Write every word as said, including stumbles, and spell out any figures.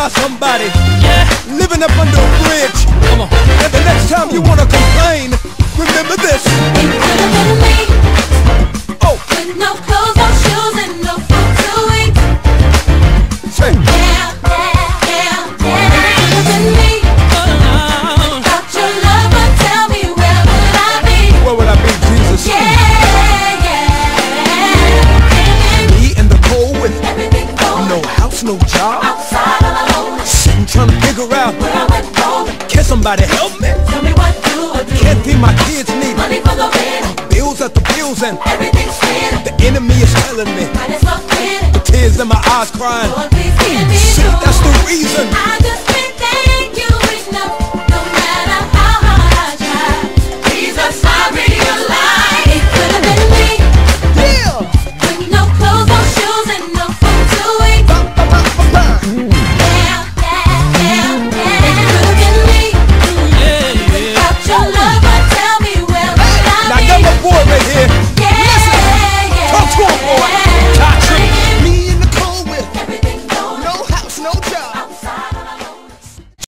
by somebody, Yeah, living up under a bridge. come on. And the next time you wanna complain, remember this. It could have been me, Oh, with no clothes, no shoes, and no food to eat. say, Yeah, yeah, yeah, yeah. It could have been me. Without your love, but tell me where would I be? where would I be, Jesus? Yeah, yeah. Me in the cold with Everything goes no house, no job, outside all alone. sitting trying to figure out, Where I went wrong. can somebody help me? Tell me what do I do? Can't feed my kids, need Money for the rent, bills at the bills, and everything's spent. the enemy is telling me, Might as well quit it. the tears in my eyes crying. Lord, please give me Shit, you. that's the reason I just